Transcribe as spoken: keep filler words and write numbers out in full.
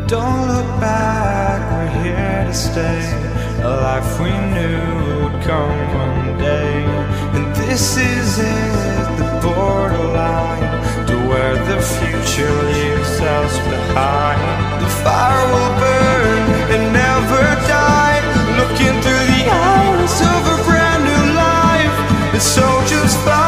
Don't look back, we're here to stay. A life we knew would come one day. And this is it, the borderline to where the future leaves us behind. The fire will burn and never die, looking through the eyes of a brand new life. And so just find